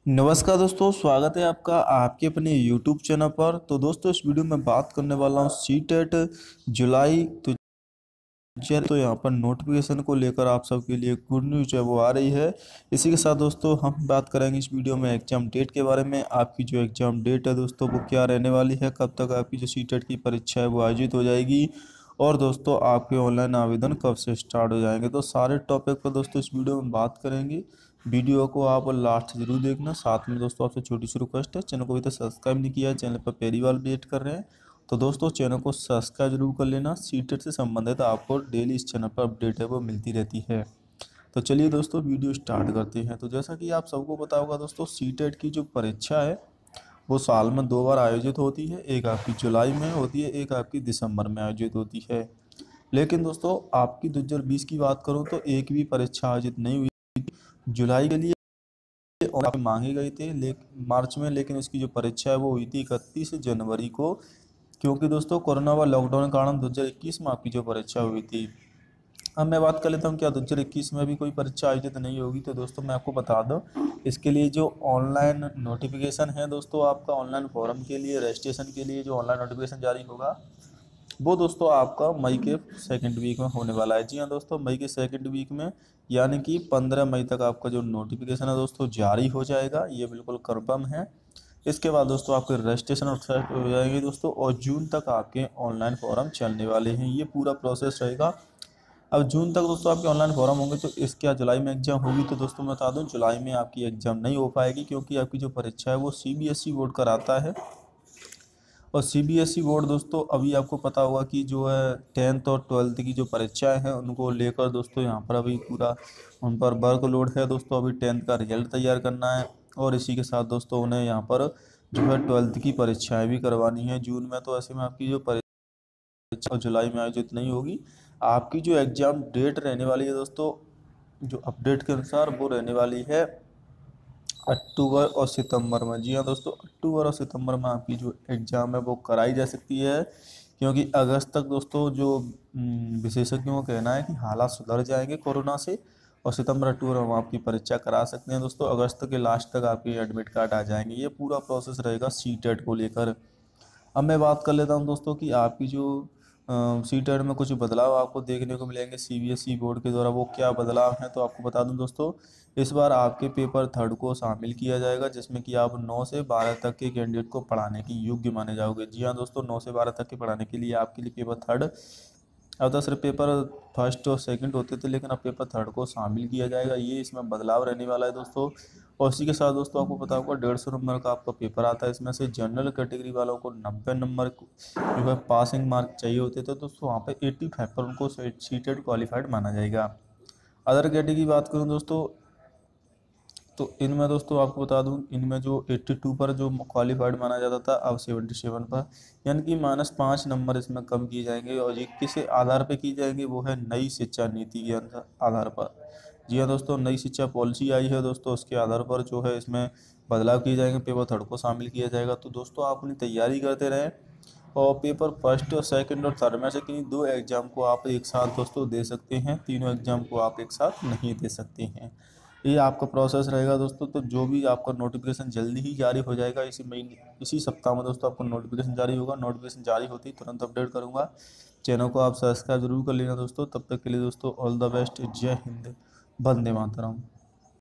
नमस्कार दोस्तों, स्वागत है आपका आपके अपने YouTube चैनल पर। तो दोस्तों, इस वीडियो में बात करने वाला हूँ सीटेट जुलाई तो यहाँ पर नोटिफिकेशन को लेकर आप सबके लिए गुड न्यूज़ है वो आ रही है। इसी के साथ दोस्तों हम बात करेंगे इस वीडियो में एग्जाम डेट के बारे में। आपकी जो एग्जाम डेट है दोस्तों वो क्या रहने वाली है, कब तक आपकी जो सीटेट की परीक्षा है वो आयोजित हो जाएगी, और दोस्तों आपके ऑनलाइन आवेदन कब से स्टार्ट हो जाएंगे। तो सारे टॉपिक पर दोस्तों इस वीडियो में बात करेंगे। वीडियो को आप लास्ट जरूर देखना। साथ में दोस्तों आपसे छोटी सी रिक्वेस्ट है, चैनल को अभी तक सब्सक्राइब नहीं किया है, चैनल पर पहली बार विजिट कर रहे हैं तो दोस्तों चैनल को सब्सक्राइब जरूर कर लेना। सीटेट से संबंधित आपको डेली इस चैनल पर अपडेट है वो मिलती रहती है। तो चलिए दोस्तों वीडियो स्टार्ट करते हैं। तो जैसा कि आप सबको पता होगा दोस्तों, सीटेट की जो परीक्षा है वो साल में 2 बार आयोजित होती है। एक आपकी जुलाई में होती है, एक आपकी दिसंबर में आयोजित होती है। लेकिन दोस्तों आपकी 2020 की बात करूं तो एक भी परीक्षा आयोजित नहीं हुई जुलाई के लिए, और मांगे गए थे मार्च में, लेकिन उसकी जो परीक्षा है वो हुई थी 31 जनवरी को। क्योंकि दोस्तों कोरोना व लॉकडाउन के कारण 2021 में आपकी जो परीक्षा हुई थी। अब मैं बात कर लेता हूँ क्या 2021 में भी कोई परीक्षा आयोजित नहीं होगी। तो दोस्तों मैं आपको बता दूं, इसके लिए जो ऑनलाइन नोटिफिकेशन है दोस्तों, आपका ऑनलाइन फॉर्म के लिए रजिस्ट्रेशन के लिए जो ऑनलाइन नोटिफिकेशन जारी होगा वो दोस्तों आपका मई के सेकंड वीक में होने वाला है। जी हाँ दोस्तों, मई के सेकंड वीक में, यानी कि 15 मई तक आपका जो नोटिफिकेशन है दोस्तों जारी हो जाएगा, ये बिल्कुल कंफर्म है। इसके बाद दोस्तों आपके रजिस्ट्रेशन वेबसाइट हो जाएगी दोस्तों, और जून तक आपके ऑनलाइन फॉर्म चलने वाले हैं। ये पूरा प्रोसेस रहेगा। अब जून तक दोस्तों आपके ऑनलाइन फॉर्म होंगे, तो इसके जुलाई में एग्जाम होगी। तो दोस्तों मैं बता दूं, जुलाई में आपकी एग्जाम नहीं हो पाएगी, क्योंकि आपकी जो परीक्षा है वो सीबीएसई बोर्ड कराता है। और सीबीएसई बोर्ड दोस्तों, अभी आपको पता होगा कि जो है 10th और 12th की जो परीक्षाएं हैं उनको लेकर दोस्तों यहाँ पर अभी पूरा उन पर वर्कलोड है दोस्तों। अभी 10th का रिजल्ट तैयार करना है, और इसी के साथ दोस्तों उन्हें यहाँ पर जो है 12th की परीक्षाएं भी करवानी है जून में। तो ऐसे में आपकी जो परीक्षा जुलाई में आयोजित नहीं होगी। आपकी जो एग्ज़ाम डेट रहने वाली है दोस्तों, जो अपडेट के अनुसार वो रहने वाली है अक्टूबर और सितंबर में। जी हाँ दोस्तों, अक्टूबर और सितंबर में आपकी जो एग्ज़ाम है वो कराई जा सकती है, क्योंकि अगस्त तक दोस्तों जो विशेषज्ञों का कहना है कि हालात सुधर जाएंगे कोरोना से, और सितंबर अक्टूबर में हम आपकी परीक्षा करा सकते हैं दोस्तों। अगस्त के लास्ट तक आपके एडमिट कार्ड आ जाएंगे। ये पूरा प्रोसेस रहेगा सीटेट को लेकर। अब मैं बात कर लेता हूं दोस्तों कि आपकी जो सीटेट में कुछ बदलाव आपको देखने को मिलेंगे सीबीएसई बोर्ड के द्वारा, वो क्या बदलाव हैं तो आपको बता दूं दोस्तों। इस बार आपके पेपर थर्ड को शामिल किया जाएगा, जिसमें कि आप 9 से 12 तक के कैंडिडेट को पढ़ाने की योग्य माने जाओगे। जी हाँ दोस्तों, 9 से 12 तक के पढ़ाने के लिए आपके लिए पेपर थर्ड, अब तो सिर्फ पेपर फर्स्ट और सेकंड होते थे, लेकिन अब पेपर थर्ड को शामिल किया जाएगा। ये इसमें बदलाव रहने वाला है दोस्तों। और इसी के साथ दोस्तों आपको पता होगा 150 नंबर का आपका पेपर आता है। इसमें से जनरल कैटेगरी वालों को 90 नंबर जो है पासिंग मार्क चाहिए होते थे दोस्तों, वहाँ पे 85 पर उनको सीटेड क्वालिफाइड माना जाएगा। अदर कैटेगरी की बात करूँ दोस्तों, तो इनमें दोस्तों आपको बता दूं, इनमें जो 82 पर जो क्वालिफाइड माना जाता था, अब 77 पर, यानी कि -5 नंबर इसमें कम किए जाएंगे। और ये किस आधार पर की जाएंगे, वो है नई शिक्षा नीति के आधार पर। जी हाँ दोस्तों, नई शिक्षा पॉलिसी आई है दोस्तों, उसके आधार पर जो है इसमें बदलाव किए जाएंगे, पेपर थर्ड को शामिल किया जाएगा। तो दोस्तों आप अपनी तैयारी करते रहें, और पेपर फर्स्ट और सेकंड और थर्ड में से किन्हीं 2 एग्जाम को आप एक साथ दोस्तों दे सकते हैं, तीनों एग्जाम को आप एक साथ नहीं दे सकते हैं। ये आपका प्रोसेस रहेगा दोस्तों। तो जो भी आपका नोटिफिकेशन जल्दी ही जारी हो जाएगा, इसी महीने इसी सप्ताह में दोस्तों आपको नोटिफिकेशन जारी होगा। नोटिफिकेशन जारी होती ही तुरंत अपडेट करूँगा। चैनल को आप सब्सक्राइब जरूर कर लेना दोस्तों। तब तक के लिए दोस्तों ऑल द बेस्ट। जय हिंद, वंदे मातरम।